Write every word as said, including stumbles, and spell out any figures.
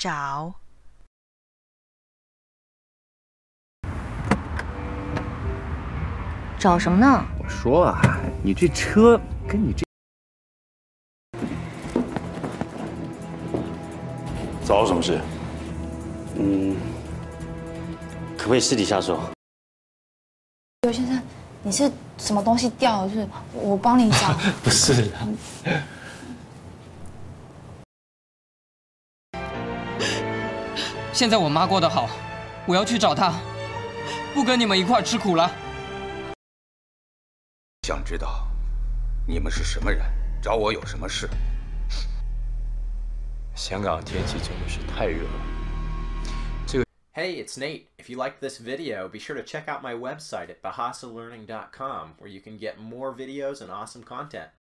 zhǎo。 找什么呢？ 我说啊，你这车跟你这…… 找我什么事？ 嗯，可不可以私底下说？ 刘先生，你是什么东西掉了？是我帮你找。 不是。 现在我妈过得好，我要去找她，不跟你们一块吃苦了。 想知道你们是什么人，找我有什么事？ 香港天气真的是太热了。 Hey, it's Nate. If you liked this video, be sure to check out my website at bahasa learning dot com, where you can get more videos and awesome content.